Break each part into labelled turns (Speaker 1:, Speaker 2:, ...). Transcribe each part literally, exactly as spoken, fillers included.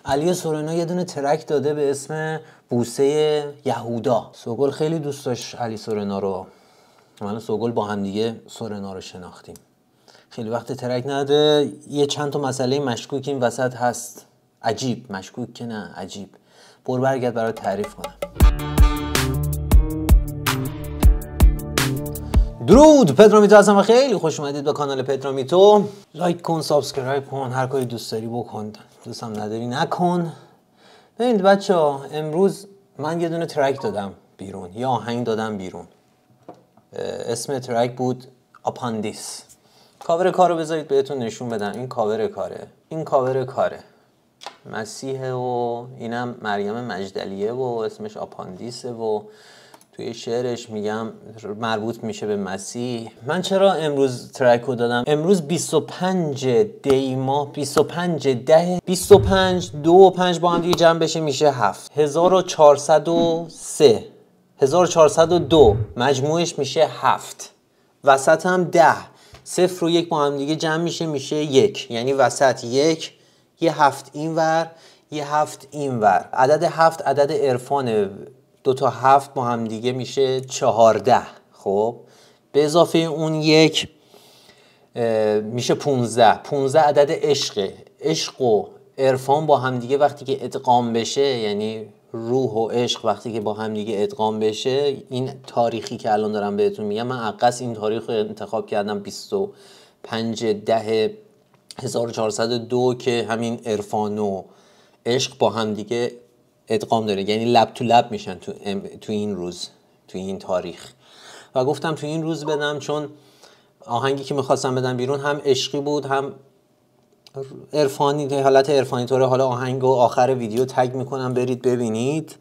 Speaker 1: علی سورنا یه دونه ترک داده به اسم بوسه یهودا. سوگل خیلی دوست داشت علی سورنا رو. من و سوگل با هم دیگه سورنا رو شناختیم. خیلی وقت ترک نده. یه چند تا مسئله مشکوک این وسط هست. عجیب، مشکوک که نه، عجیب. برو برگرد برای تعریف کنم. درود، پدرامیتو هستم و خیلی خوش اومدید به کانال پدرامیتو. لایک کن، سابسکرایب کن، هر کاری دوست داری بکن، دوستم نداری نکن. ببینید بچه ها، امروز من یه دونه ترک دادم بیرون، یه آهنگ دادم بیرون. اسم ترک بود آپاندیس. کاور کارو بذارید بهتون نشون بدم. این کاور کاره، این کاور کاره مسیحه و اینم مریم مجدلیه و اسمش آپاندیسه و توی شعرش میگم مربوط میشه به مسیح. من چرا امروز ترکو دادم؟ امروز بیست و پنج دی ماه، بیست و پنج ده بیست و پنج دو و پنج با هم دیگه جمع بشه میشه هفت. هزار و چهارصد و سه هزار و چهارصد و دو مجموعش میشه هفت. وسط هم ده. صفر و یک با هم دیگه جمع میشه میشه یک. یعنی وسط یک، یه هفت اینور، یه هفت اینور. عدد هفت عدد عرفانه. دو تا هفت با هم دیگه میشه چهارده. خب به اضافه اون یک میشه پونزده. پونزده عدد عشقه. عشق و عرفان با هم دیگه وقتی که ادغام بشه، یعنی روح و عشق وقتی که با هم دیگه ادغام بشه، این تاریخی که الان دارم بهتون میگم، من عقص این تاریخ رو انتخاب کردم بیست و پنج ده هزار و چهارصد و دو که همین عرفان و عشق با هم دیگه ادغام داره، یعنی لب تو لب میشن تو, تو این روز، تو این تاریخ. و گفتم تو این روز بدم چون آهنگی که میخواستم بدم بیرون هم عشقی بود هم عرفانی، حالت عرفانی طوره. حالا آهنگ و آخر ویدیو تگ میکنم برید ببینید.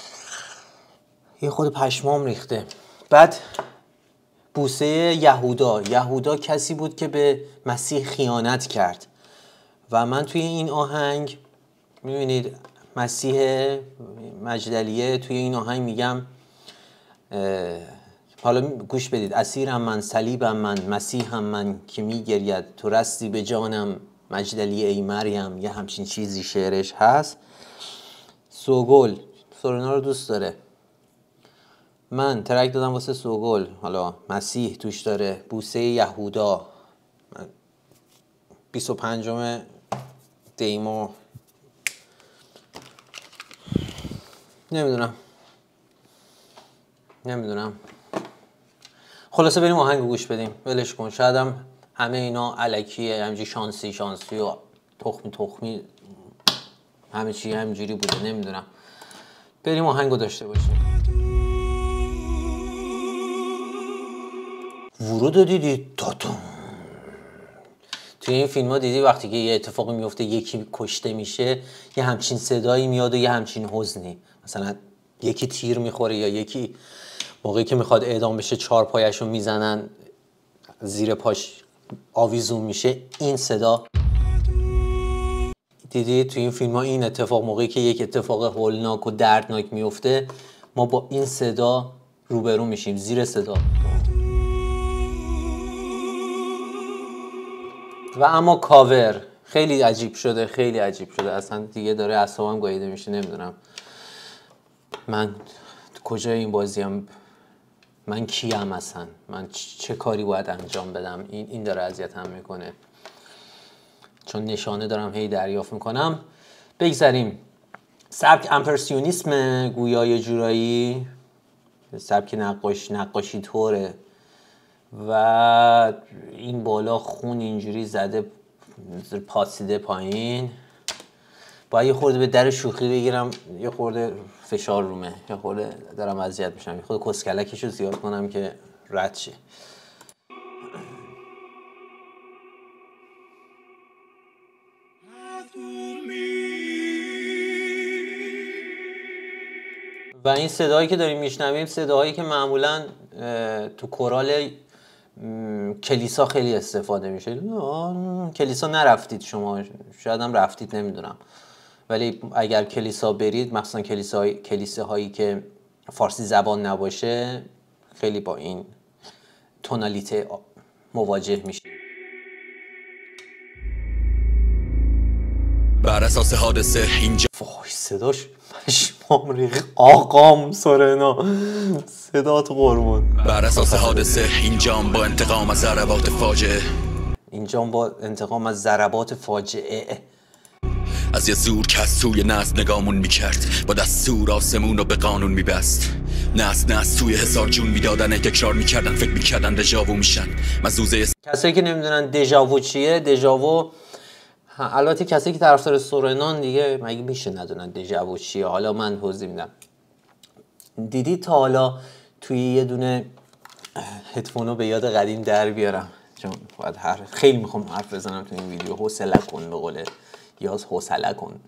Speaker 1: یه خود پشمام ریخته. بعد بوسه یهودا. یهودا کسی بود که به مسیح خیانت کرد و من توی این آهنگ میبینید مسیح مجدلیه توی این آهنگ میگم، حالا گوش بدید. اسیرم من، صلیبم من، مسیحم من که میگرید، تو رستی به جانم مجدلیه ای مریم. یه همچین چیزی شعرش هست. سوگل سورنا رو دوست داره. من ترک دادم واسه سوگل. حالا مسیح توش داره. بوسه یهودا. بیست و پنجم دیمو. نمیدونم نمیدونم خلاصه بریم آهنگ گوش بدیم. ولش کن. شاید هم همه اینا الکیه، همینجوری شانسی شانسی و تخمی تخمی همه چی همینجوری بوده. نمیدونم. بریم آهنگو داشته باشیم. ورود رو دیدی؟ دادم. توی این فیلم ها دیدی وقتی که یه اتفاقی میفته یکی کشته میشه یه همچین صدایی میاد و یه همچین حزنی، مثلا یکی تیر میخوره یا یکی موقعی که میخواد اعدام بشه چهار پایش رو میزنن زیر پاش آویزون میشه، این صدا. دیدی توی این فیلم ها این اتفاق موقعی که یک اتفاق هولناک و دردناک میفته ما با این صدا روبرو میشیم، زیر صدا. و اما کاور خیلی عجیب شده، خیلی عجیب شده. اصلا دیگه داره اعصابم گاییده میشه. نمیدونم من کجای این بازیم، من کیم اصلا، من چه کاری باید انجام بدم. این این داره اذیتم میکنه چون نشانه دارم هی دریافت میکنم. بگذاریم. سبک امپرسیونیسم گویا یه جورایی، سبک نقاش نقاشی طوره و این بالا خون اینجوری زده پاسیده پایین. باید یه خورده به در شوخی بگیرم، یه خورده فشار رومه، یه خورده دارم اذیت میشم، یه خورده کسکلکشو زیاد کنم که رد شه. و این صدایی که داریم میشنویم صداهایی که معمولا تو کورال کلیسا خیلی استفاده میشه. کلیسا نرفتید شما، شاید هم رفتید نمیدونم، ولی اگر کلیسا برید، مخصوصا کلیساهای کلیسه هایی که فارسی زبان نباشه، خیلی با این تونالیته مواجه میشه.
Speaker 2: بعد اساس حادثه اینجا
Speaker 1: وای صداش پشمام ریخ. آقام سورنا صدات قربون.
Speaker 2: بر اساس حادثه اینجام با انتقام از ضربات فاجعه
Speaker 1: اینجام با انتقام از ضربات فاجعه
Speaker 2: از یه زور که از سوی نسل نگامون میکرد، با دستور آسمون رو به قانون میبست. نسل نسل توی هزار جون میدادن، تکرار میکردن، فکر میکردن دژاوو میشن. مزوزه
Speaker 1: کسایی که نمیدونن دژاوو چیه، دژاوو البته کسایی که طرفدار سورنان دیگه مگه میشه ندونن دژاوو چیه. حالا من توضیح میدم. دیدی تا حالا توی یه دونه هدفونو به یاد قدیم در بیارم، چون باید هر خیلی میخوام حرف بزنم تو این ویدیو. حوصله کن، به قول یاز حوصله کن.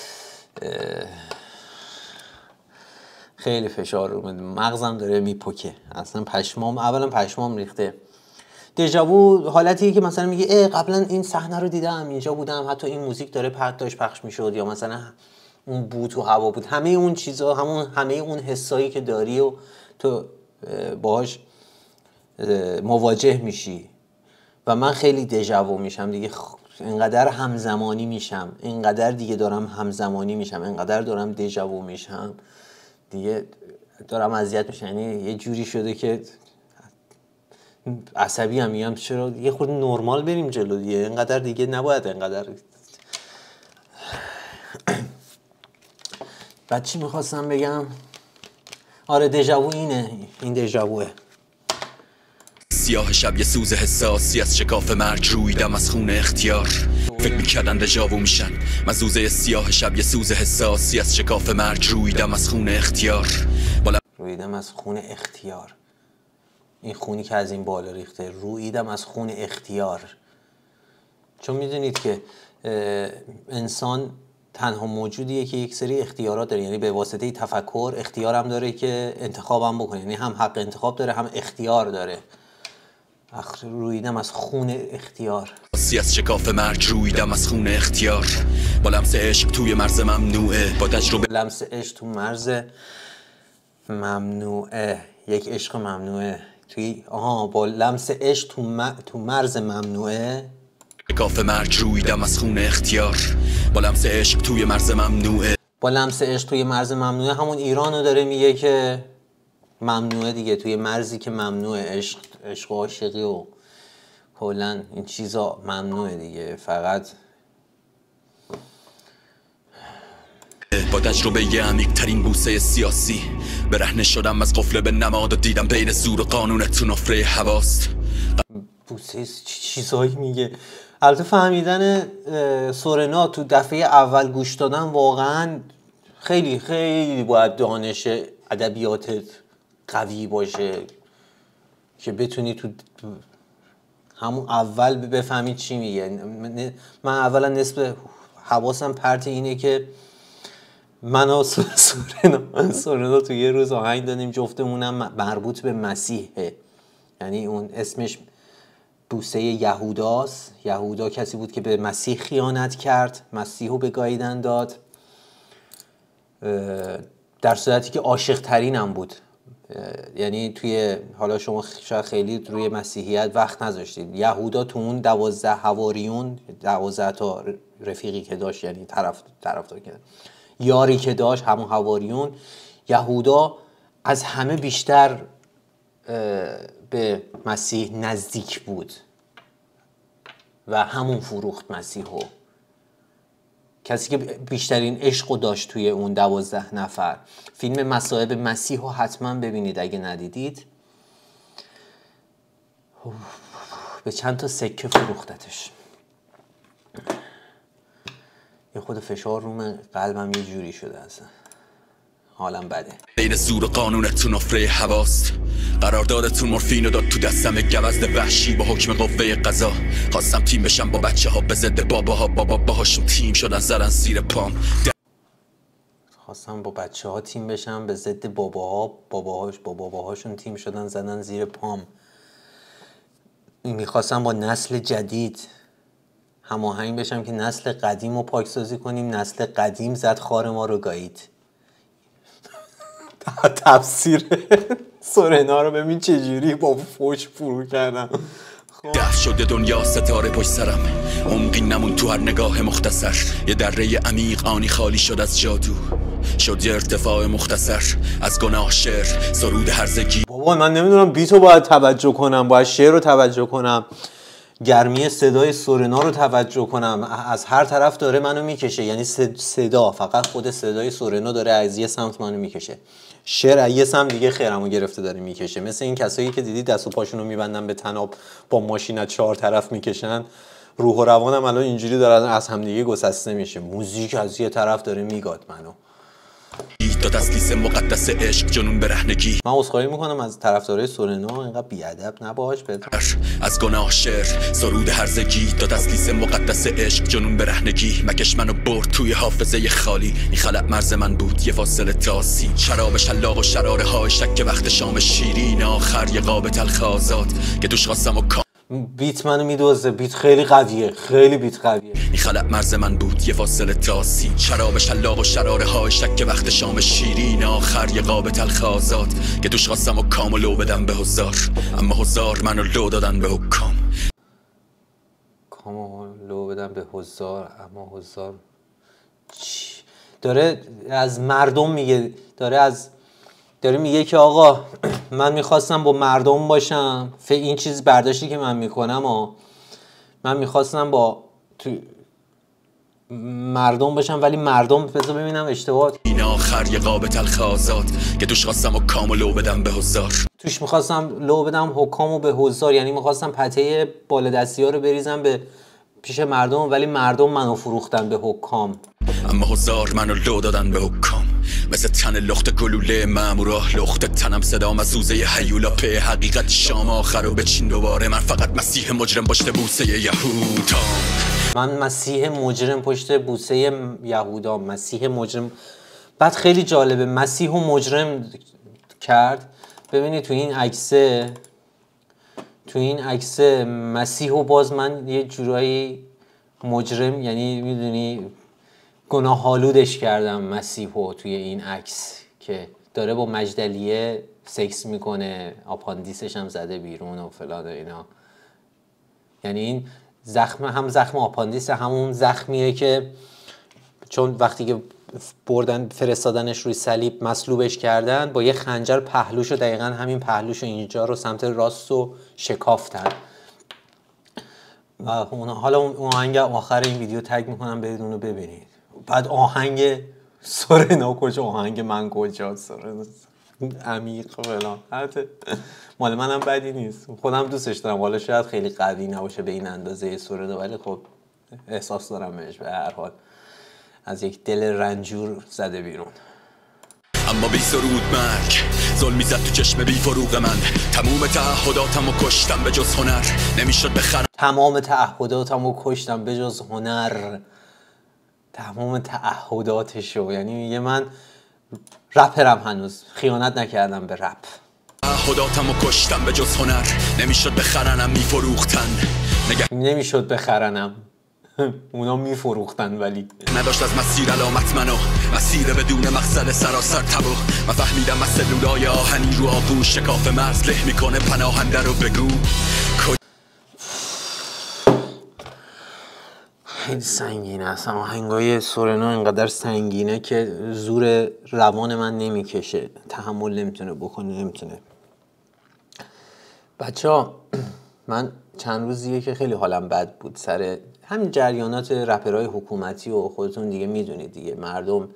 Speaker 1: خیلی فشار رو مغزم داره میپکه اصلا. پشمام اولا پشمام ریخته. دژاوو حالتیه که مثلا میگه ای قبلا این صحنه رو دیدم، اینجا بودم، حتی این موزیک داره پخش داشت پخش میشد، یا مثلا اون بود و هوا بود، همه اون چیزا، همون همه اون حسایی که داری و تو باهاش مواجه میشی. و من خیلی دژاوو میشم دیگه، اینقدر همزمانی میشم، اینقدر دیگه دارم همزمانی میشم، اینقدر دارم دژاوو میشم دیگه، دارم اذیت میشم. یعنی یه جوری شده که عصبی هم میگم چرا یه خورده نرمال بریم جلو دیگه، اینقدر دیگه نباید اینقدر. بعد چی میخواستم بگم؟ آره دژاوو اینه، این دژاووه.
Speaker 2: سیاه شب یه سوز حساسی از شکاف مرگ رویدم از خون اختیار. فکر میکردن دژاوو میشن. مزوزه سیاه شب یه سوز حساسی از شکاف مرگ رویدم از خون اختیار. بالا
Speaker 1: رویدم از خون اختیار. این خونی که از این بالا ریخته، رویدم از خون اختیار. چون میدونید که انسان تنها موجودیه که یک سری اختیارات داره، یعنی به واسطه تفکر اختیارم داره که انتخابم بکنه، یعنی هم حق انتخاب داره هم اختیار داره. اخ رویدم از خون اختیار.
Speaker 2: سی از شکاف مرگ رویدم از خون اختیار. با لمس عشق توی مرز ممنوعه، با تجربه
Speaker 1: لمس عشق تو مرز ممنوعه. یک عشق ممنوعه توی آها با لمس عشق تو, م... تو مرز ممنوعه.
Speaker 2: شکاف مرگ رویدم از خون اختیار. با لمس عشق توی مرز ممنوعه.
Speaker 1: با لمس عشق توی مرز ممنوعه همون ایرانو داره میگه که ممنوعه دیگه، توی مرزی که ممنوعه. عشق عشق و عاشقی و کلا این چیزا ممنوعه دیگه. فقط
Speaker 2: با تجربه یه عمیق ترین بوسه سیاسی برهنه شدم از قفل به نماد و دیدم بین زور و قانون تو نفره حواست.
Speaker 1: بوسه چیزایی میگه. البته فهمیدن سورنا تو دفعه اول گوش دادن واقعا خیلی خیلی باید دانش ادبیاتت قوی باشه که بتونی تو همون اول بفهمی چی میگه. من اولا نصف حواسم پرت اینه که من و سورنا سورنا تو یه روز آهنگ دادیم جفتمونم مربوط به مسیحه، یعنی اون اسمش بوسه یهوداست. یهودا کسی بود که به مسیح خیانت کرد، مسیحو به گاییدن داد، در صورتی که عاشق ترینم بود. یعنی توی حالا شما شاید خیلی روی مسیحیت وقت نذاشتید. یهودا تو اون دوازده حواریون، دوازده تا رفیقی که داشت، یعنی طرف طرفدار که یاری که داشت، همون حواریون، یهودا از همه بیشتر به مسیح نزدیک بود و همون فروخت مسیحو. کسی که بیشترین عشقو داشت توی اون دوازده نفر. فیلم مصائب مسیح رو حتما ببینید اگه ندیدید. به چند تا سکه فروختتش. یه خود فشار رو قلبم یه جوری شده اصلا، حالم بده.
Speaker 2: بین زور و قانونتون نفره حواست. قراردادتون مورفین رو داد تو دستم گوزد وحشی با حکم قوه قضا. خواستم تیم بشم با بچه ها به ضد باباها، بابا باهاشون تیم شدن زدن زیر پام.
Speaker 1: خواستم با بچه ها تیم بشم به ضد باباها، باباهاش با باباهاشون تیم شدن زدن زیر پام. میخواستم با نسل جدید هماهنگ بشم که نسل قدیم رو پاکسازی کنیم. نسل قدیم زد خار ما رو گایید. تفسیر سورنا رو ببین چجوری با فوش فرو کردم.
Speaker 2: دف شده دنیا ستاره پشت سرم، عمقی نمون تو هر نگاه مختصر. یه دره عمیق آنی خالی شد از جادو، شد یه ارتفاع مختصر از گناه شعر سرود هرزگی.
Speaker 1: بابا من نمیدونم بیتو باید توجه کنم، باید شعر رو توجه کنم، گرمی صدای سورنا رو توجه کنم. از هر طرف داره منو میکشه، یعنی صدا، فقط خود صدای سورنا داره از یه سمت منو میکشه، شعر از یه سمت دیگه خیرمو گرفته داره میکشه. مثل این کسایی که دیدی دست و پاشونو میبندن به طناب با ماشین از چهار طرف میکشن، روح و روانم الان اینجوری دارن از هم دیگه گسسته میشه. موزیک از یه طرف داره میگاد منو.
Speaker 2: داد از لیس مقدس عشق جنون برهنگی.
Speaker 1: من عذرخواهی میکنم از طرفدارای سورنا، اینقدر بیادب نباش پدر.
Speaker 2: از گناه شعر سرود هرزگی، داد از لیس مقدس عشق جنون برهنگی. مکش منو برد توی حافظه خالی، این خلق مرز من بود یه فاصله تاسی. شراب شلاق و شراره های شک وقت شام شیرین، آخر یه قاب تلخ آزاد که دوش خواستم و کام.
Speaker 1: بیت منو میدوزه، بیت خیلی قویه، خیلی بیت قویه.
Speaker 2: این خلق مرز من بود یه فاصله تاسی. شراب شلاق و شراره های شک وقت شام شیرین، آخر یه قاب تلخ آزاد که دوش خواستم و کام و لو بدم به هزار، اما هزار منو لو دادن به حکام.
Speaker 1: کام و لو بدم به هزار، اما هزار چی؟ داره از مردم میگه، داره از داره میگه که آقا من میخواستم با مردم باشم. این چیز برداشتی که من میکنم و من میخواستم با تو مردم باشم، ولی مردم بذار ببینم اشتباه.
Speaker 2: این آخر یه قاب تلخ آزاد که توش خواستم و کامو لو بدم به هزار.
Speaker 1: توش میخواستم لو بدم حکامو به هزار، یعنی میخواستم پته بالادستی ها رو بریزم به پیش مردم، ولی مردم منو فروختن به حکام.
Speaker 2: اما هزار منو لو دادن به حکام. مثل تن لخت گلوله مامورا، لخت تنم صدا مزوزه هیولا. په حقیقت شام آخر رو بچین دوباره، من فقط مسیح مجرم پشت بوسه یهودام.
Speaker 1: من مسیح مجرم پشت بوسه یهودام. مسیح مجرم. بعد خیلی جالبه مسیح و مجرم کرد. ببینید تو این عکسه، تو این عکسه مسیح و باز من یه جورایی مجرم، یعنی میدونی گناه آلودش کردم مسیحو توی این عکس که داره با مجدلیه سکس میکنه، آپاندیسش هم زده بیرون و فلان و اینا. یعنی این زخم هم زخم آپاندیس، همون زخمیه که چون وقتی که بردن فرستادنش روی صلیب مصلوبش کردن، با یه خنجر پهلوشو، دقیقا همین پهلوشو اینجا رو سمت راست رو شکافتن. و حالا اون آهنگ آخر این ویدیو تگ میکنم برید اونو ببینید. بعد آهنگ سورنا کجا، آهنگ من کجا، سورنا عمیق فلان. البته مال منم بدی نیست، خودم دوستش دارم. حالا شاید خیلی قوی نباشه به این اندازه سورنا، ولی خب احساس دارم بهش. به هر حال از یک دل رنجور زده بیرون.
Speaker 2: اما بی سرود مرگ ظلمی زد تو چشم بی فروغ من. تموم تعهداتمو کشتم به جز هنر، نمیشد بخرم.
Speaker 1: تمام تعهداتمو کشتم به جز هنر. تمام تعهداتشو، یعنی میگه من رپرم، هنوز خیانت نکردم به رپ.
Speaker 2: تعهداتمو کشتم به جز هنر، نمیشد بخرنم میفروختن. نگه
Speaker 1: نمیشد بخرنم اونا میفروختن، ولی
Speaker 2: نداشت از مسیر علامت منو، مسیر بدون مقصد سراسر تبو. من فهمیدم از سلولای آهنی رو آغوش شکاف مرز له میکنه پناهنده رو بگو.
Speaker 1: خیلی سنگینه اصلا آهنگای سورنا، اینقدر سنگینه که زور روان من نمیکشه، تحمل نمیتونه بکنه، نمیتونه. بچه ها من چند روزیه که خیلی حالم بد بود سر همین جریانات رپرهای حکومتی و خودتون دیگه میدونید دیگه. مردم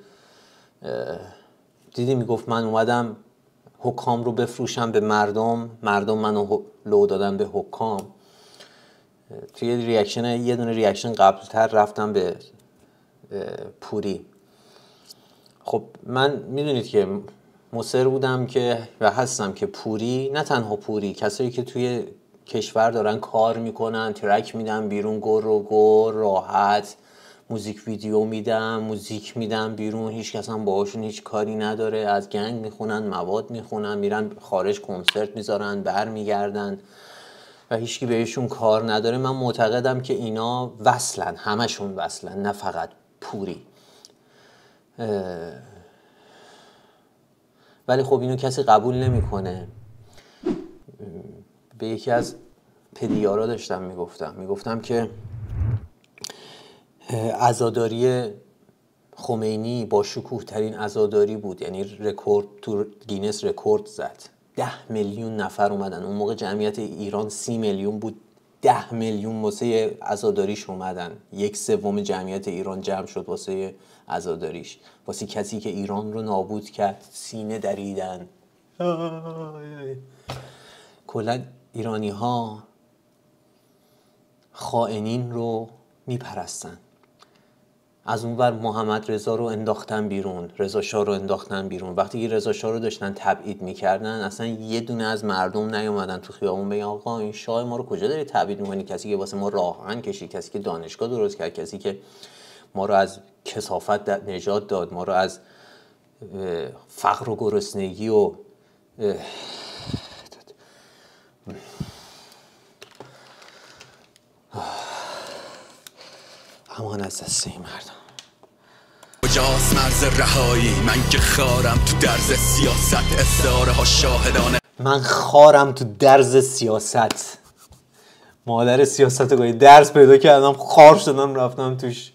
Speaker 1: دیدی میگفت من اومدم حکام رو بفروشم به مردم، مردم منو لو دادن به حکام. توی ریاکشن یه دونه ریاکشن قبلتر رفتم به پوری. خب من میدونید که مصر بودم که و هستم که پوری، نه تنها پوری، کسایی که توی کشور دارن کار میکنن، ترک میدن بیرون، گر و گر راحت، موزیک ویدیو میدن، موزیک میدن بیرون، هیچ کس هم باهاشون هیچ کاری نداره. از گنگ میخونن، مواد میخونن، میرن خارج کنسرت میذارن، بر میگردن و هیچکی بهشون کار نداره. من معتقدم که اینا وصلن، همشون وصلن، نه فقط پوری. ولی خب اینو کسی قبول نمیکنه. به یکی از پدیارا داشتم میگفتم میگفتم که عزاداری خمینی با شکوه ترین عزاداری بود، یعنی رکورد تو گینس رکورد زد. ده میلیون نفر اومدن. اون موقع جمعیت ایران سی میلیون بود، ده میلیون واسه عزاداریش اومدن. یک سوم جمعیت ایران جمع شد واسه عزاداریش، واسه کسی که ایران رو نابود کرد. سینه دریدن. کلا ایرانی ها خائنین رو میپرستن. از اون ور محمد رضا رو انداختن بیرون، رضا شاه رو انداختن بیرون. وقتی که رضا شاه رو داشتن تبعید میکردن، اصلا یه دونه از مردم نیومدن تو خیابون بگن آقا این شاه ما رو کجا داری تبعید میکنی؟ کسی که واسه ما راهن کشید، کسی که دانشگاه درست کرد، کسی که ما رو از کثافت نجات داد، ما رو از فقر و گرسنگی و امان از دست این مردم.
Speaker 2: کجاست مرز رهایی؟ من که خارم تو درز سیاست، استعاره ها شاهدانه.
Speaker 1: من خارم تو درز سیاست. مادر سیاست رو گاهی درز پیدا کردم، خار شدم رفتم توش.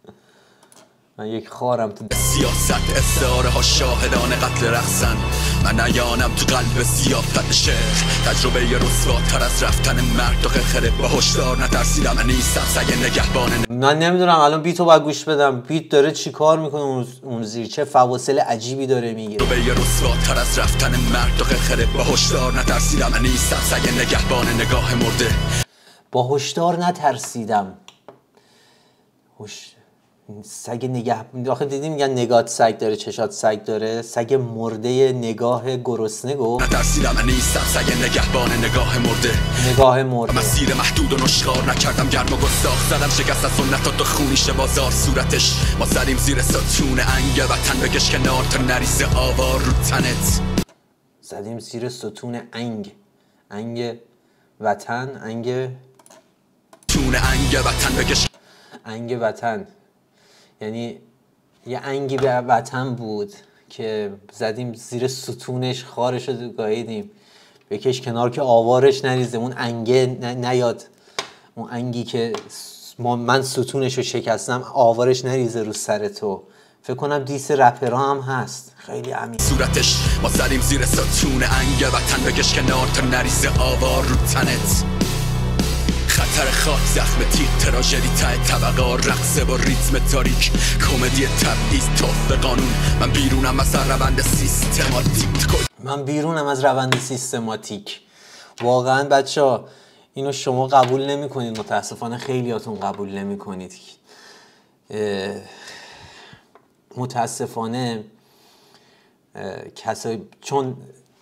Speaker 1: من یک خارم تو
Speaker 2: سیاست، استعاره ها شاهدان قتل رقصن. من نیانم تو قلب سیافت شهر، تجربه رسواتر از رفتن مرد و خرخره. با هشدار نترسیدم، من نیستم سگ نگهبان.
Speaker 1: من نمیدونم الان بیتو باید گوش بدم. بیت داره چی کار میکنه اون زیر؟ چه فواصل عجیبی داره میگیره.
Speaker 2: تجربه رسواتر از رفتن مرد و خرخره. با هشدار نترسیدم، من نیستم سگ نگهبان نگاه مرده.
Speaker 1: با هشدار نترسیدم. هش... سگ نگه آخه دیدی میگن نگات سگ داره چشات سگ داره. سگ مرده نگاه گرسنه گفت
Speaker 2: نترسیدم، من نیستم سگ نگهبان نگاه مرده.
Speaker 1: نگاه مرده.
Speaker 2: مسیر محدود و نشخار نکردم، گرم و گستاخ زدم شکست از سنت و خونیش بازار صورتش. ما زدیم زیر ستون انگ وطن، بکش کنار تا نریزه آوار رو تنت.
Speaker 1: زدیم زیر ستون انگ انگ وطن انگ
Speaker 2: تون انگ وطن بکش
Speaker 1: انگ وطن، یعنی یه انگی به وطن بود که زدیم زیر ستونش، خارش رو گاهیدیم. بکش کنار که آوارش نریزه، اون انگه نیاد. اون انگی که من ستونش رو شکستم آوارش نریزه رو سر تو. فکر کنم دیس رپرها هم هست، خیلی عمیق
Speaker 2: صورتش. ما زدیم زیر ستون انگ وطن، بکش کنار تا نریزه آوار رو تنت. خطر خاک، زخم تیغ، تراژدی ته طبقه، رقصه با ریتم تاریک، کمدی تبعیض، توف قانون. من بیرونم از روند سیستماتیک.
Speaker 1: من بیرونم از روند سیستماتیک. واقعا بچه‌ها اینو شما قبول نمی کنید، متاسفانه خیلیاتون قبول نمی کنید. متاسفانه کسایی چون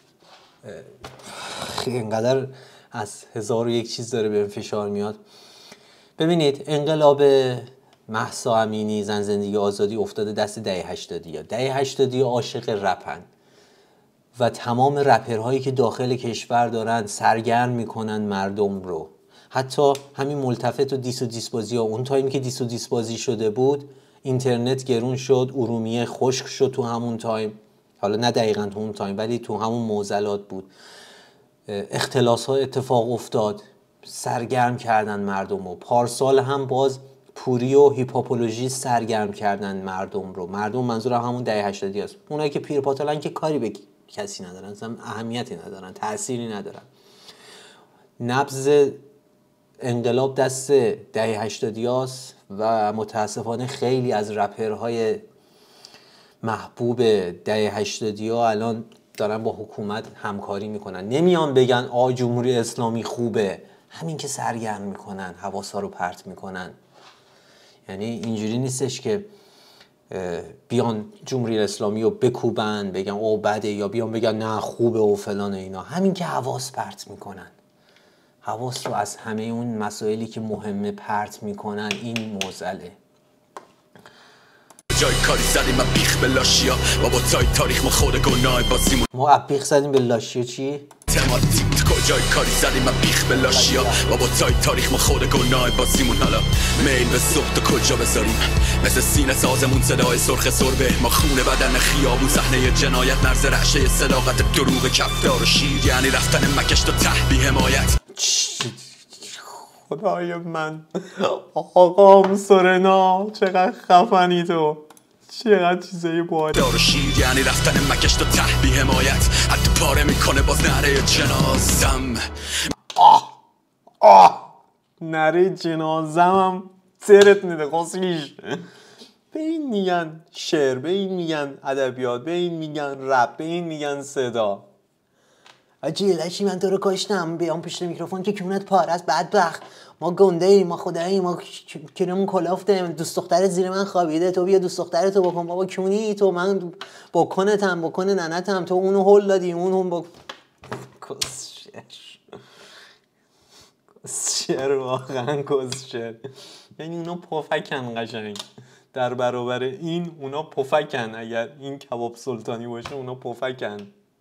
Speaker 1: اینقدر از هزار و یک چیز داره به فشار میاد. ببینید انقلاب مهسا امینی، زن زندگی آزادی افتاده دست دهه هشتادی ها. دهه هشتادی ها عاشق رپن و تمام رپرهایی که داخل کشور دارن سرگرم میکنن مردم رو. حتی همین ملتفت و دیس و دیسبازی ها، اون تایمی که دیس و دیسبازی شده بود اینترنت گرون شد، ارومیه خشک شد تو همون تایم. حالا نه دقیقاً تو اون تایم ولی تو همون معضلات بود. اختلاس ها اتفاق افتاد، سرگرم کردن مردم رو. پارسال هم باز پوری و هیپاپولوژی سرگرم کردن مردم رو. مردم منظور همون دهه هشتادی هست. اونایی که پیرپاتالن که کاری به کسی ندارن، اصلا اهمیتی ندارن، تأثیری ندارن. نبض انقلاب دست دهه هشتادی هست و متاسفانه خیلی از رپرهای محبوب دهه هشتادی ها الان دارن با حکومت همکاری میکنن. نمیان بگن آ جمهوری اسلامی خوبه، همین که سرگرم میکنن، حواسا رو پرت میکنن. یعنی اینجوری نیستش که بیان جمهوری اسلامی رو بکوبن بگن او بده، یا بیان بگن نه خوبه و فلان و اینا. همین که حواس پرت میکنن، حواس رو از همه اون مسائلی که مهمه پرت میکنن. این موزله.
Speaker 2: جای کاری زدیم ما بیخ به لاشیا، بابا تای تاریخ ما خود گناه بازیمون.
Speaker 1: ما بیخ زدیم به لاشیا چی؟
Speaker 2: تماتیک کجای کاری زدیم ما بیخ به لاشیا، بابا تای تاریخ ما خود گناه بازیمون. حالا میل به سخت کجا بذاریم؟ مثل سینه سازمون صدای سرخ سربه، ما خونه بدن خیابون صحنه جنایت، مرز رعشه صداقت دروغ کفتار و شیر، یعنی رفتن مکش تا ته بی حمایت.
Speaker 1: خدای من، آقام سورنا چقدر خفنی تو، چقدر چیزایی باید.
Speaker 2: دار و شیر یعنی رفتن مکش تا ته بی حمایت، حتی پاره میکنه باز نره جنازم.
Speaker 1: آه آه نره جنازم سرت میده قصلیش. به این میگن شعر، به این میگن ادبیات، به این میگن رپ، به این میگن صدا. آجی لشی من تو رو کشتم، بیام پشت میکروفون که کونت پاره است بدبخت. ما گنده ایم، ما خدایی، ما کرمون کلافته، دوست دخترت زیر من خوابیده، تو بیا دوست دخترتو بکن. بابا کونی تو، من بکنتم بکن ننتم، تو اونو هول دادی، اون هم با کسشر کسشر واقعا کسشر. یعنی اونا پفکن قشنگ در برابر این، اونا پفکن. اگر این کباب سلطانی باشه اونا پفکن.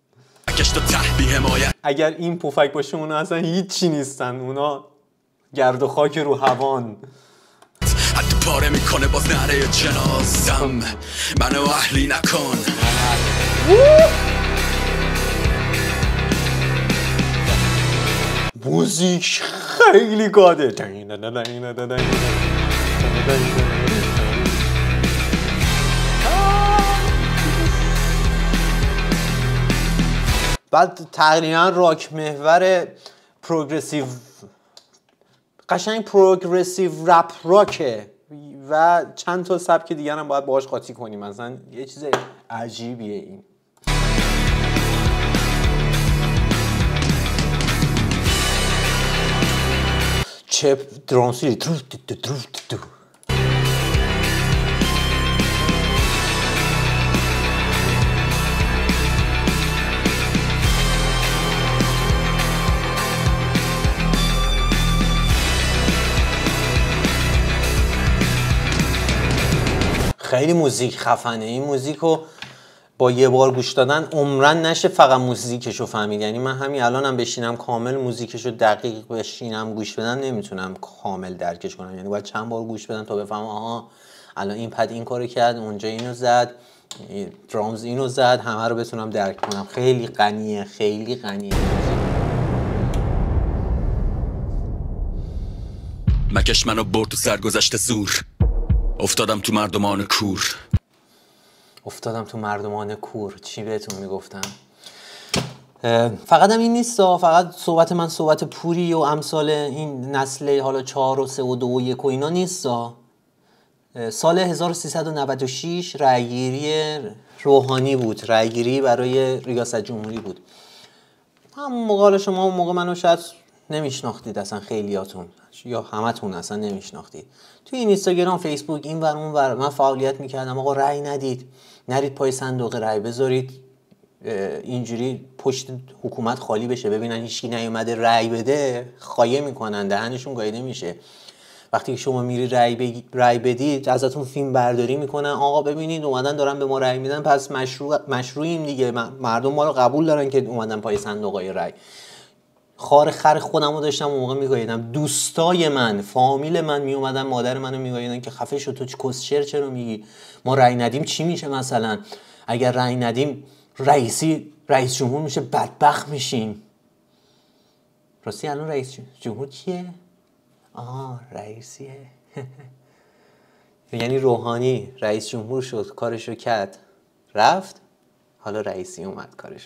Speaker 1: اگر این پفک باشه اونا اصلا هیچی نیستن، اونا گرد و خاک رو هوان.
Speaker 2: حتی پاره میکنه باز نره جنازم، منو اهلی نکن.
Speaker 1: موزیک خیلی گاده. بعد تقریبا راک محور پروگرسیو، قشنگ پروگرسیو رپ راکه و چند تا سبک دیگر هم باید باهاش قاطی کنیم. مثلا یه چیز عجیبیه این. چپ درامسیلی درو درو درو درو. خیلی موزیک خفنه. این موزیک رو با یه بار گوش دادن عمرن نشه فقط موزیکشو فهمید. یعنی من همین الانم هم بشینم کامل موزیکشو دقیق بشینم گوش بدم نمیتونم کامل درکش کنم. یعنی باید چند بار گوش بدم تا بفهمم آها الان این پد این کارو کرد، اونجا اینو زد، درامز اینو زد، همه رو بتونم درک کنم. خیلی غنیه، خیلی غنیه.
Speaker 2: مکش منو برد تو سرگذشت زور، افتادم تو مردمان کور.
Speaker 1: افتادم تو مردمان کور. چی بهتون میگفتم؟ فقط هم این نیست، فقط صحبت من صحبت پوری و امثال این نسل حالا چهار و سه و دو و یک و اینا نیست. سال هزار و سیصد و نود و شش رأیگیری روحانی بود، رأیگیری برای ریاست جمهوری بود. همون موقع حالا شما اون موقع منو شاید نمیشناختید اصلا، خیلیاتون یا همتون اصلا نمیشناختید. توی این اینستاگرام، فیسبوک، این ور اون ور من فعالیت میکردم. آقا رأی ندید، نرید پای صندوق رأی، بذارید اینجوری پشت حکومت خالی بشه، ببینن هیچکی نیومده رأی بده، خایه میکنن، دهنشون گاییده میشه. وقتی شما میری رأی بگی... رأی بدید ازتون فیلم برداری میکنن. آقا ببینید اومدن دارن به ما رأی میدن، پس مشروع مشروعیم دیگه، مردم ما رو قبول دارن که اومدن پای صندوقای رأی. خار خر خودمو داشتم اون موقع میگاییدم. دوستای من، فامیل من میومدن مادر منو میگاییدن که خفه شو تو کسچر چرا میگی؟ ما رأی ندیم چی میشه؟ مثلا اگر رأی ندیم رئیسی رئیس جمهور میشه، بدبخت میشیم. راستی الان رئیس جمهور کیه؟ آها رئیسیه. یعنی روحانی رئیس جمهور شد، کارشو کرد رفت، حالا رئیسی اومد کارشو.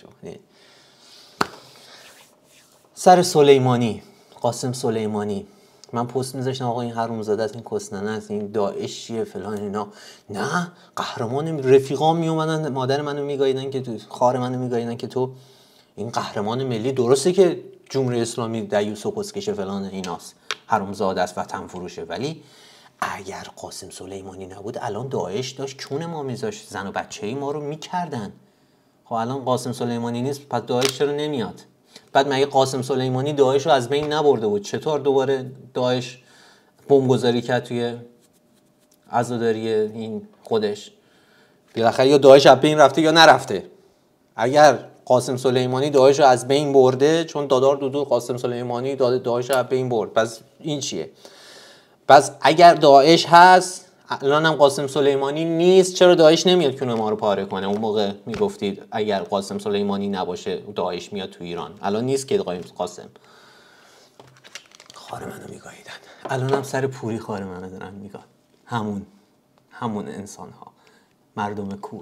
Speaker 1: سر سلیمانی، قاسم سلیمانی، من پست میذاشتم آقا این حرومزاده است، این کسننه است، این داعش چیه فلان اینا. نه قهرمان، رفیقام میومدن مادر منو میگاییدن که تو، خار منو میگاییدن که تو این قهرمان ملی، درسته که جمهوری اسلامی دیوس و کسکش فلان ایناست، حرومزاده است، وطن فروشه، ولی اگر قاسم سلیمانی نبود الان داعش داشت چون ما میذاشت، زن و بچه‌ای ما رو میکردن. خب الان قاسم سلیمانی نیست، پس داعش چرا نمیاد؟ بعد مگه قاسم سلیمانی داعش رو از بین نبرده بود؟ چطور دوباره داعش بمبگذاری کرد توی عزاداری این خودش؟ بالاخره یا داعش از بین رفته یا نرفته. اگر قاسم سلیمانی داعش رو از بین برده، چون دادار دودو قاسم سلیمانی داده داعش رو از بین برد، پس این چیه؟ پس اگر داعش هست الان هم قاسم سلیمانی نیست، چرا داعش نمیاد که ما رو پاره کنه؟ اون موقع میگفتید اگر قاسم سلیمانی نباشه داعش میاد تو ایران. الان نیست که قاسم. خار منو میگاییدن. الانم سر پوری خار منو دارن میگن. همون همون انسان ها، مردم کور.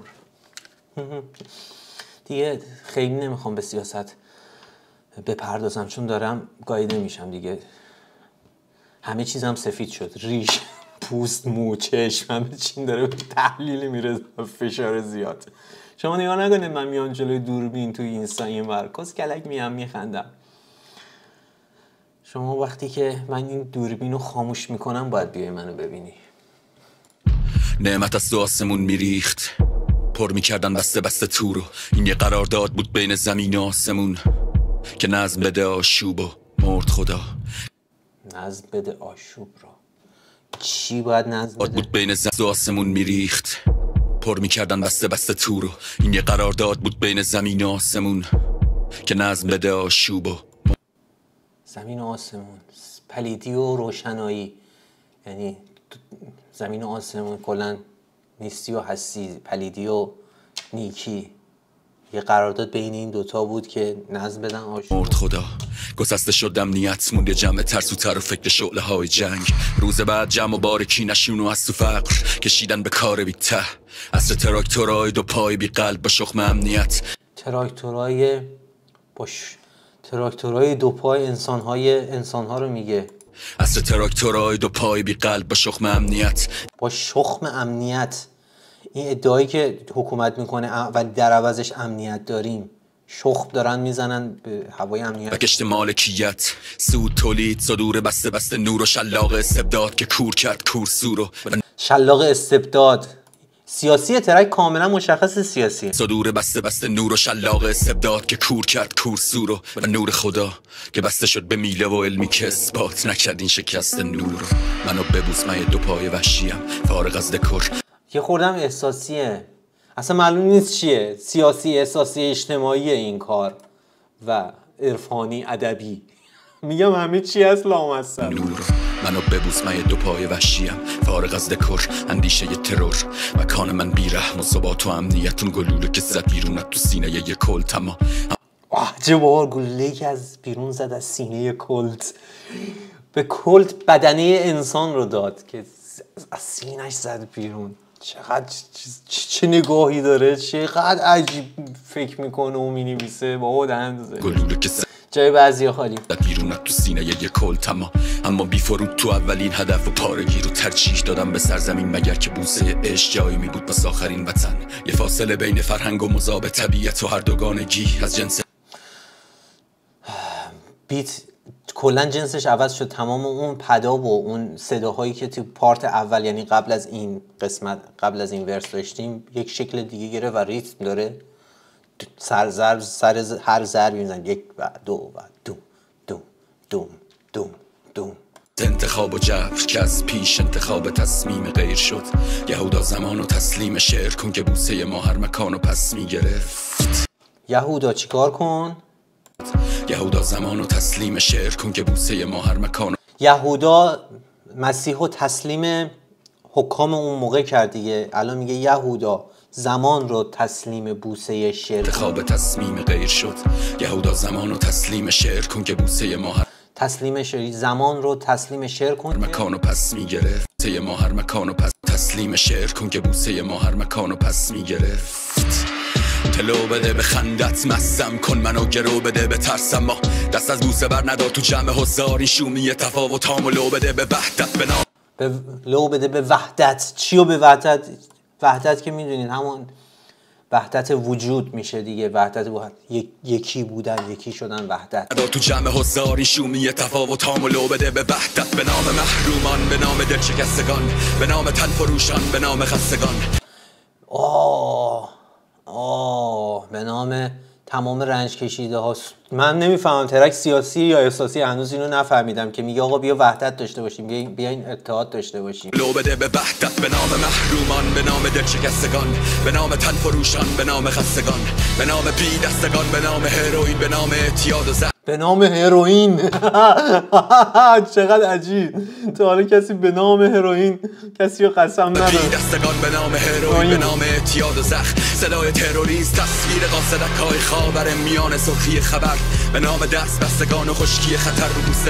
Speaker 1: دیگه خیلی نمیخوام به سیاست بپردازم چون دارم گاییده میشم دیگه. همه چیزم سفید شد، ریش، پوست، مو، چشم، همه چین داره به تحلیل میره، فشار زیاد. شما نگاه نکنید من میام جلوی دوربین توی اینستا این مرکز کلک میام میخندم. شما وقتی که من این دوربین رو خاموش میکنم باید بیای منو ببینی.
Speaker 2: نعمت از تو آسمون میریخت، پر میکردن بسته بسته تو رو. این یه قرارداد بود بین زمین و آسمون که نظم بده آشوب و مرد خدا.
Speaker 1: نظم بده آشوب رو چی باید نظم بده؟
Speaker 2: بود بین زمین و آسمون میریخت، پر میکردن بسته بسته تو رو. این یه قرارداد بود بین زمین و آسمون که نظم بده آشوب و
Speaker 1: زمین و آسمون، پلیدی و روشنایی، یعنی زمین و آسمون کلن نیستی و هستی، پلیدی و نیکی. یه قرارداد بین این دوتا بود که نظم بدن آشوب.
Speaker 2: مرد خدا گسسته شدم نیت مونده جمع ترسوتر و فکر شعله های جنگ. روز بعد جمع و بارکی نشون و از تو فقر کشیدن به کار بی ته. اصر تراکتورای دو پای بی قلب با شخم امنیت.
Speaker 1: تراکتورای باش تراکتورای دو پای انسانهای انسانها رو میگه.
Speaker 2: اصر تراکتورای دو پای بی قلب با شخم امنیت.
Speaker 1: با شخم امنیت، این ادعایی که حکومت میکنه ولی در عوضش امنیت داریم. شخم دارن میزنن به هوای امنیت.
Speaker 2: بکشت مالکیت، سود تولید، صدور بسته بسته نور و شلاق استبداد که کور کرد کور سورو.
Speaker 1: شلاق استبداد سیاسی ترک کاملا مشخص سیاسی.
Speaker 2: صدور بسته بسته نور و شلاق استبداد که کور کرد کور سورو و نور خدا که بسته شد به میله و علمی که اثبات نکرد این شکست نور. منو ببوس من دو پای وحشیم فارغ از دکور.
Speaker 1: یه خوردم احساسیه، اصلا معلوم نیست چیه، سیاسی، احساسی، اجتماعی این کار و عرفانی، ادبی. میگم همه چی هست لامصب.
Speaker 2: نور منو ببوس من دو پای وحشیم فارغ از دکور. اندیشه ی ترور مکان من بیرحم و ثبات و امنیتون گلوله که زد بیرونت تو سینه ی کلت. اما
Speaker 1: چه بار گلوله‌ای که از بیرون زد از سینه کلت. به کلت بدنه انسان رو داد که از سینه‌اش زد بیرون. چقدر چه نگاهی داره، چقدر عجیب فکر میکنه و مینویسه. بابا دهنده
Speaker 2: گلوله که
Speaker 1: جای بعضی خالی
Speaker 2: بیرونت تو سینه ی کلت. اما اما بی فرود تو اولین هدف و پارگی رو ترجیح دادم به سرزمین مگر که بوسه عشق جایی می بود بس آخرین وطن. یه فاصله بین فرهنگ و مذاب طبیعت و هر دوگانگی از جنس
Speaker 1: بیت کلا جنسش عوض شد. تمام اون پدا و اون صداهایی که تو پارت اول یعنی قبل از این قسمت قبل از این ورس داشتیم یک شکل دیگه گرفت و ریتم داره. سر ضرب سر هر ضربی میزنن یک و دو و دوم دوم دوم دوم دوم.
Speaker 2: انتخاب و جبر که از پیش انتخاب تصمیم غیر شد. یهودا زمان و تسلیم شعر کن که بوسه ما هر مکان و پس میگرفت.
Speaker 1: یهودا چیکار کن؟
Speaker 2: یهودا زمان و تسلیم شعر کن که بوسه ما هر مکان.
Speaker 1: یهودا مسیح و تسلیم حکام اون موقع کرد دیگه. الان میگه یهودا زمان رو تسلیم بوسه شعر کن.
Speaker 2: انتخاب تصمیم غیر شد. یهودا زمان و تسلیم شعر کن که بوسه ما هر
Speaker 1: تسلیم شعر زمان رو تسلیم شعر کن
Speaker 2: مکان و پس میگرفت. بوسه ما هر مکان و پس تسلیم شعر کن که بوسه ما هر مکان و پس میگرفت. تلو بده به خندت مستم کن منو گرو بده به ترسم. ما دست از بوسه بر ندار تو جمع حضار این شومی تفاوتام و لو بده به وحدت به نام
Speaker 1: به لو بده به وحدت. چیو به وحدت؟ وحدت که میدونید همون وحدت وجود میشه دیگه. وحدت با یک... یکی بودن، یکی شدن، وحدت.
Speaker 2: تو جمع حضار این شومی تفاوتام و لو بده به وحدت به نام محرومان، به نام دلشکستگان، به نام تن فروشان، به نام خستگان.
Speaker 1: آه آه به نام تمام رنج کشیده ها. من نمیفهمم ترک سیاسی یا احساسی، هنوز اینو نفهمیدم که میگه آقا بیا وحدت داشته باشیم، بیاین بیاین اتحاد داشته باشیم.
Speaker 2: لو بده به وحدت به نام محرومان، به نام دلشکستگان، به نام تن فروشان، به نام خستگان، به نام بی دستگان، به نام هروئین، به نام اعتیاد و زن،
Speaker 1: به نام هروئین. چقدر عجیب. تا حالا کسی به نام هروئین کسی رو قسم نداد.
Speaker 2: بی دستگان به نام هروئین، به نام اعتیاد و زخم، صدای تروریست، تصویر قاصدک‌های خاور میان سرخی خبر، به نام دست بستگان و خشکی خطر رو بوست نازک.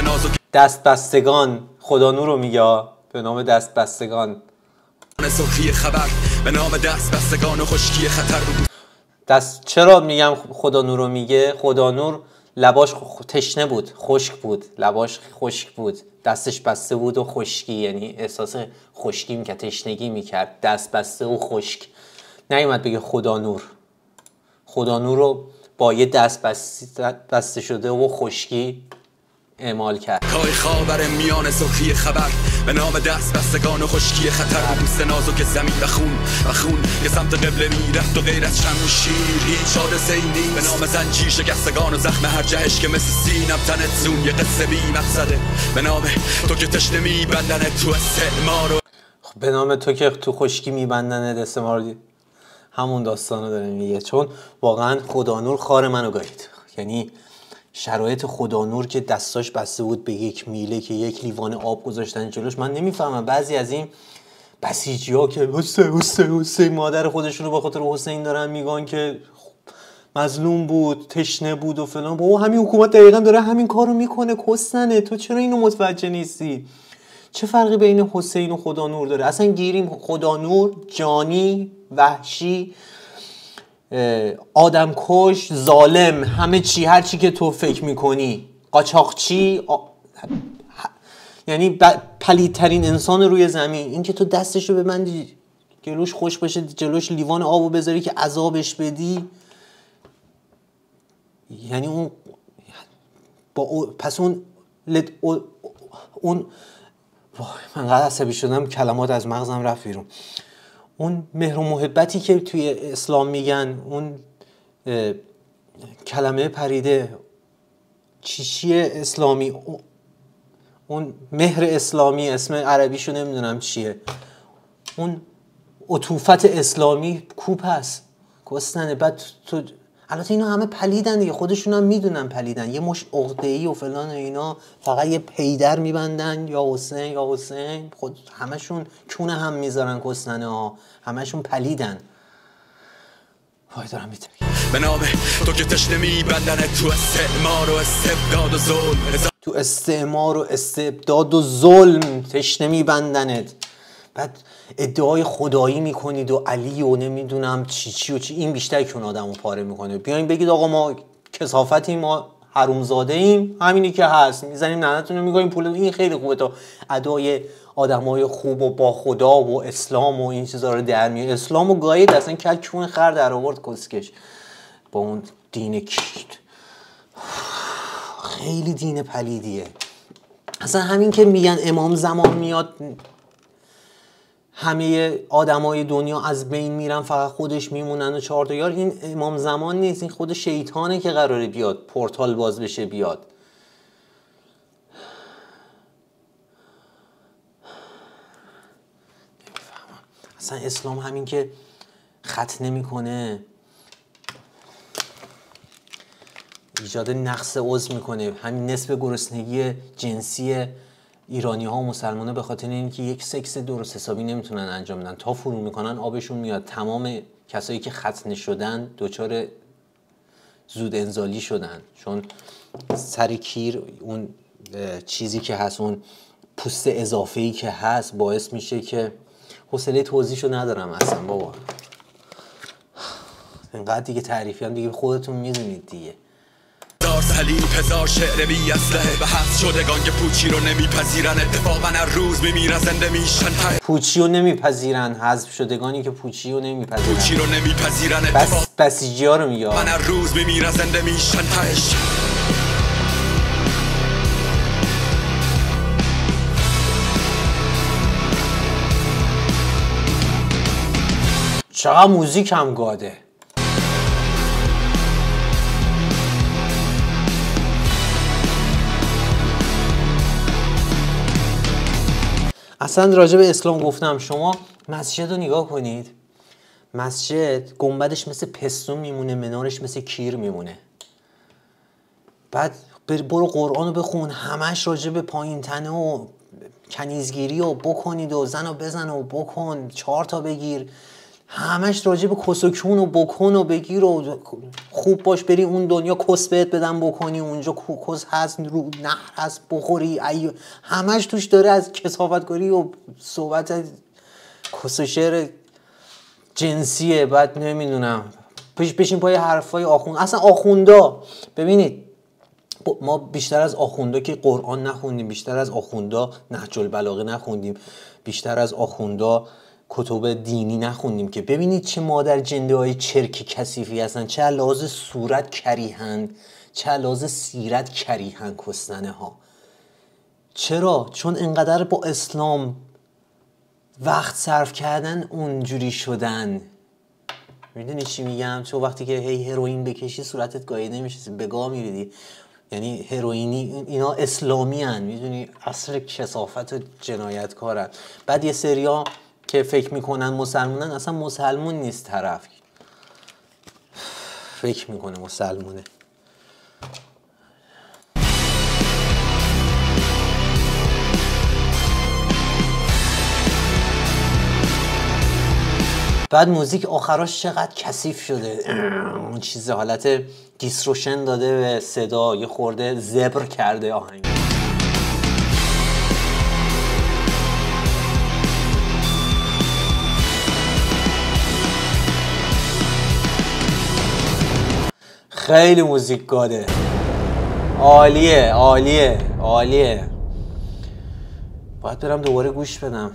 Speaker 1: دست بستگان خدا نور رو میگه، به نام دست بستگان.
Speaker 2: سرخی خبر به نام دست بستگان و خشکی خطر بود.
Speaker 1: دست چرا میگم خدا نور رو میگه؟ خدا نور لباش تشنه بود، خشک بود، لباش خشک بود، دستش بسته بود و خشکی، یعنی احساس خشکی میکرد، تشنگی میکرد، دست بسته و خشک. نیومد بگه خدا نور. خدا نور رو با یه دست بسته شده و خشکی اعمال کرد.
Speaker 2: کای خاور میان سرخی خبر به نام دست بستگان و خشکی خطر بود. بوست نازک زمین و خون و خون که سمت قبله میرفت و غیر از شمشیر هیچ حادثه ای نیست. به نام زنجیر شکستگان و زخم هر جهش که مثل سینم تنت زون یه قصه بی مقصده. به نام تو که تشنه میبندنت تو استعمار و
Speaker 1: خب به نام تو که تو خشکی میبندنت استعمار، همون داستانو داره میگه. چون واقعا خدا نور خار منو گایید. یعنی شرایط خدا نور که دستاش بسته بود به یک میله که یک لیوان آب گذاشتن جلوش. من نمیفهمم بعضی از این بسیجی ها که حسین حسین حسین مادر خودشون رو به خاطر حسین دارن میگن که مظلوم بود، تشنه بود و فلان. بابا همین حکومت دقیقا داره همین کارو میکنه، کستنه. تو چرا اینو متوجه نیستی؟ چه فرقی بین حسین و خدا نور داره؟ اصلا گیریم خدا نور جانی، وحشی، آدم کش، ظالم، همه چی، هر چی که تو فکر میکنی، قاچاقچی، آ... یعنی ب... پلیدترین انسان روی زمین. این که تو دستشو ببندی جلوش خوش باشه، جلوش لیوان آبو بذاری که عذابش بدی، یعنی اون با او... پس اون لد... او... اون وای من قدر عصبی شدم کلمات از مغزم رفت بیرون. اون مهر و محبتی که توی اسلام میگن، اون کلمه پریده چیشی اسلامی، اون مهر اسلامی، اسم عربیشو نمیدونم چیه، اون عطوفت اسلامی کوپ هست، کستنه. بعد تو البته اینا همه پلیدن دیگه، خودشون هم میدونن پلیدن، یه مش عقده‌ای و فلان و اینا، فقط یه پیدر میبندن یا حسین یا حسین، خود همشون چونه هم میذارن کستنه ها، همشون پلیدن. وای دارم میتریم.
Speaker 2: به نام تو که تشنه میبندنت تو استعمار و استبداد و ظلم،
Speaker 1: تو استعمار و استبداد و ظلم تشنه میبندنت. بعد ادعای خدایی میکنید و علی و نمیدونم چی چی و چی. این بیشتر که اون آدمو پاره میکنه. بیاین بگید آقا ما کثافتیم، ما حرومزاده ایم، همینی که هست، میزنیم ننتون رو میگیم پول. این خیلی خوبه تا ادعای آدمای خوب و با خدا و اسلام و این چیزا رو در میاره. اسلامو گاید اصلا کل کون خر در آورد کسکش با اون دین کیت. خیلی دین پلیدیه. اصلا همین که میگن امام زمان میاد همه آدمای دنیا از بین میرن فقط خودش میمونن و چهار تا یار، این امام زمان نیست، این خود شیطانه که قراره بیاد پورتال باز بشه بیاد. نمیفهمم اصلا اسلام همین که ختنه نمیکنه، ایجاد نقص عضو میکنه. همین نسب گرسنگی جنسی ایرانی ها و مسلمان ها به خاطر اینکه یک سکس درست حسابی نمیتونن انجام بدن، تا فرو میکنن آبشون میاد. تمام کسایی که ختنه شدن دچار زود انزالی شدن، چون سر کیر اون چیزی که هست، اون پوست اضافه‌ای که هست باعث میشه که حوصله توضیحشو ندارم اصلا بابا. اینقدر دیگه تعریفی هم دیگه خودتون میدونید دیگه.
Speaker 2: هزار صلیب، هزار شعر بی اسلحه و حذف شدگان که پوچی رو نمیپذیرن، اتفاقا هر روز میمیرن زنده میشن.
Speaker 1: پوچی رو نمیپذیرن، حذف شدگانی که پوچی رو نمیپذیرن،
Speaker 2: پوچی رو نمیپذیرن،
Speaker 1: بس بسیجی ها رو میگه
Speaker 2: من هر روز میمیرن زنده میشن تهش.
Speaker 1: چقدر موزیک هم گاده. اصلا راجع به اسلام گفتم، شما مسجد رو نگاه کنید، مسجد گنبدش مثل پستون میمونه، منارش مثل کیر میمونه. بعد برو قرآن رو بخون، همش راجع به پایین تنه و کنیزگیری و بکنید و زن و بزن و بکن، چهار تا بگیر، همش راجع به کسکون و بکن و بگیر و خوب باش بری اون دنیا کس بهت بدن بکنی اونجا کس هست رو نهر هست بخوری ای... همش توش داره از کثافتکاری و صحبت از کس و شعر جنسیه. بعد نمیدونم پیش بشین پای حرفای آخوند. اصلا آخوندا ببینید ما بیشتر از آخوندا که قرآن نخوندیم، بیشتر از آخوندا نهج البلاغه نخوندیم، بیشتر از آخوندا کتب دینی نخوندیم که ببینید چه مادر جنده های چرک کثیفی هستن، چه لحاظ صورت کریهند، چه لحاظ سیرت کریهند کستنه ها. چرا؟ چون انقدر با اسلام وقت صرف کردن اونجوری شدن. میدونی چی میگم؟ چون وقتی که هی هروئین بکشی صورتت گاییده میشه، بگاه میریدی. یعنی هروئینی اینا اسلامی هن، میدونی اصل کثافت و جنایتکارن. بعد یه سریا که فکر میکنن مسلمونن، اصلا مسلمون نیست طرف، فکر میکنه مسلمونه. بعد موزیک آخراش چقدر کثیف شده، اون چیز حالت دیستروشن داده به صدا، یه خورده زبر کرده آهنگ. خیلی موزیک گاده، عالیه عالیه عالیه. باید برم دوباره گوش بدم.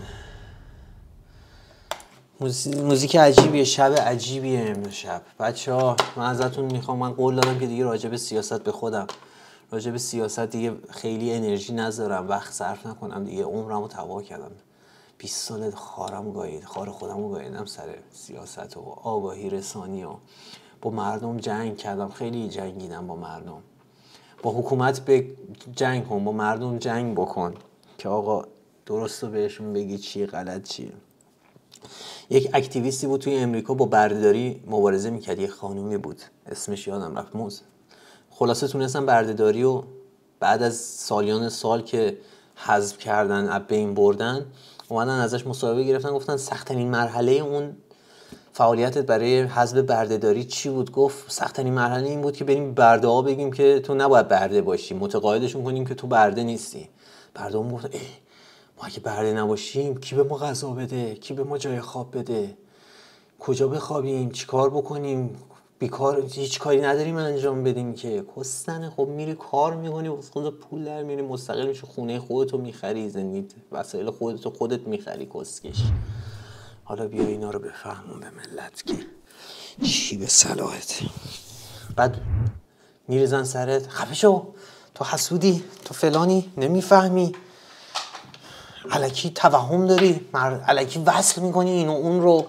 Speaker 1: موزیک عجیبیه، شب عجیبیه امشب. بچه ها من ازتون میخوام، من قول دادم که دیگه راجع به سیاست به خودم راجع به سیاست دیگه خیلی انرژی نذارم، وقت صرف نکنم دیگه. عمرمو تباه کردم، بیست سال خارمو گایید، خار خودمو گاییدم سر سیاست و آگاهی رسانی و با مردم جنگ کردم. خیلی جنگیدم با مردم، با حکومت به جنگ کن، با مردم جنگ بکن که آقا درست رو بهشون بگی چی غلط چیه. یک اکتیویستی بود توی امریکا با بردهداری مبارزه میکرد، یک خانومی بود اسمش یادم رفت، موز. خلاصه تونستن بردهداری و بعد از سالیان سال که حذف کردن، از بین بردن، اومدن ازش مصاحبه گرفتن، گفتن سخت‌ترین مرحله اون فعالیتت برای حذف بردهداری چی بود؟ گفت سخت‌ترین مرحله این بود که بریم برده ها بگیم که تو نباید برده باشی، متقاعدشون کنیم که تو برده نیستی. برده ها گفتن ما اگه برده نباشیم کی به ما غذا بده، کی به ما جای خواب بده، کجا بخوابیم، چی کار بکنیم، بیکار هیچ کاری نداریم انجام بدیم که. کستنه. خب میری کار میکنی، خود پول در میری، مستقل میشی، خونه خودتو میخری، زندگی وسایل خودتو خودت میخری، کسکش. حالا بیا اینا رو بفهمون به ملت که چی به صلاحت. بعد میریزن سرت خفه شو، تو حسودی، تو فلانی، نمیفهمی، الکی توهم داری، الکی وصل میکنی اینو اون رو.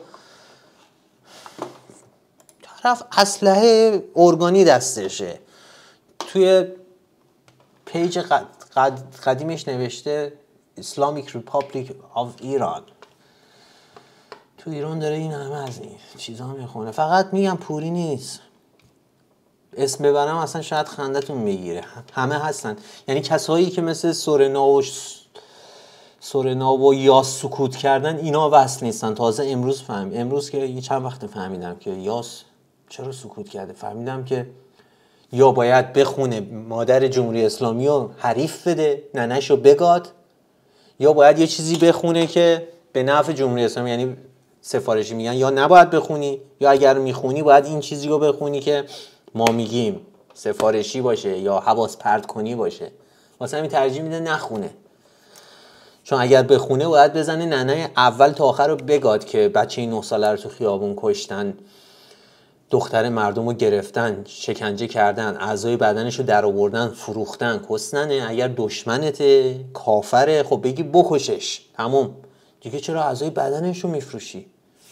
Speaker 1: طرف اسلحه ارگانی دستشه، توی پیج قد قد قدیمش نوشته Islamic Republic of Iran. تو ایران داره این همه از این چیزا میخونه. فقط میگم پوری نیست، اسم ببرم اصلا شاید خندتون میگیره. همه هستن، یعنی کسایی که مثل سورنا و سورنا و یاس سکوت کردن، اینا وصل نیستن. تازه امروز فهم امروز که یه چند وقت فهمیدم که یاس چرا سکوت کرده. فهمیدم که یا باید بخونه مادر جمهوری اسلامی رو حریف بده، ننه‌شو بگاد، یا باید یه چیزی بخونه که به نفع جمهوری اسلامی، یعنی سفارشی میگن یا نباید بخونی، یا اگر میخونی باید این چیزی رو بخونی که ما میگیم، سفارشی باشه یا حواس پرت کنی باشه. واسه همین ترجیح میده نخونه، چون اگر بخونه باید بزنه ننه اول تا آخر رو بگاد که بچه نه ساله رو تو خیابون کشتن، دختر مردم رو گرفتن، شکنجه کردن، اعضای بدنش رو در آوردن، فروختن. کسننه. اگر دشمنته، کافره، خب بگی بکشش، تمام دیگه. چرا اعضای بدنش رو میفروشی؟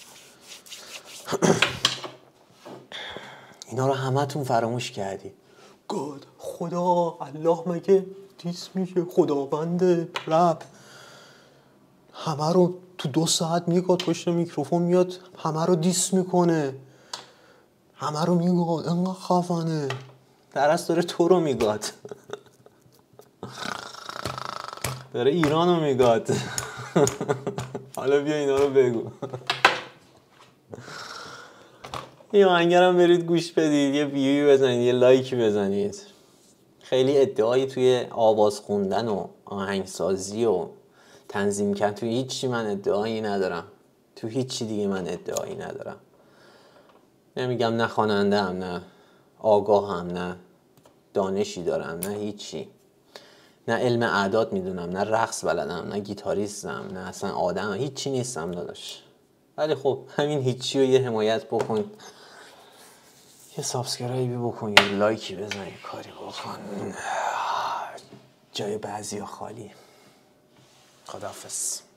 Speaker 1: اینا رو همتون فراموش کردی. گاد خدا الله مگه دیس میشه؟ خداوند رب همه رو تو دو ساعت میگاد، پشت میکروفون میاد همه رو دیس میکنه، همه رو میگاد، انقدر خفنه. درست داره تو رو میگاد، داره ایران رو میگاد. حالا بیا اینا رو بگو. یه آهنگرم برید گوش بدید، یه ویوی بزنید، یه لایکی بزنید. خیلی ادعایی توی آواز خوندن و آهنگسازی و تنظیم کردن توی هیچی من ادعایی ندارم. تو هیچی دیگه من ادعایی ندارم. نمیگم نه خواننده هم، نه آگاه هم، نه دانشی دارم، نه هیچی، نه علم اعداد میدونم، نه رقص بلدم، نه گیتاریستم، نه اصلا آدم، هیچی نیستم داداش. ولی خب همین هیچی رو یه حمایت بکن، یه سابسکرایبی بکن، یه لایکی بزن، یه کاری بکن. جای بعضی خالی. خداحافظ.